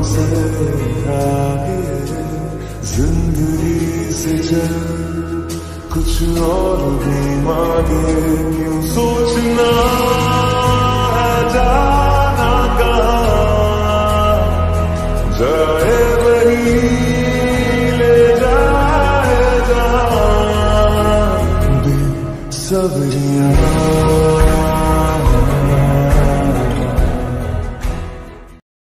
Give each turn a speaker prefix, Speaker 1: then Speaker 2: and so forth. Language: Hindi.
Speaker 1: से आगे जिंदगी से चल, कुछ और भी मांगे, क्यों सोचना है जाना कहाँ, जाए वही ले जाए जहाँ, बेसब्रियाँ।